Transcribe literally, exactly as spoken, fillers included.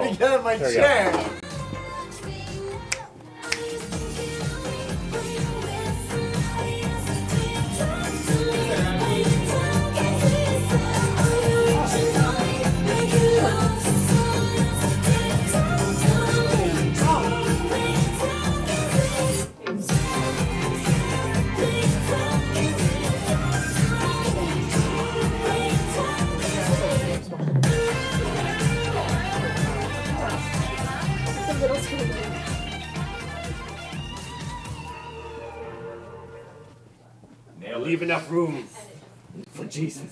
trying to get out of my chair. Leave enough room for Jesus.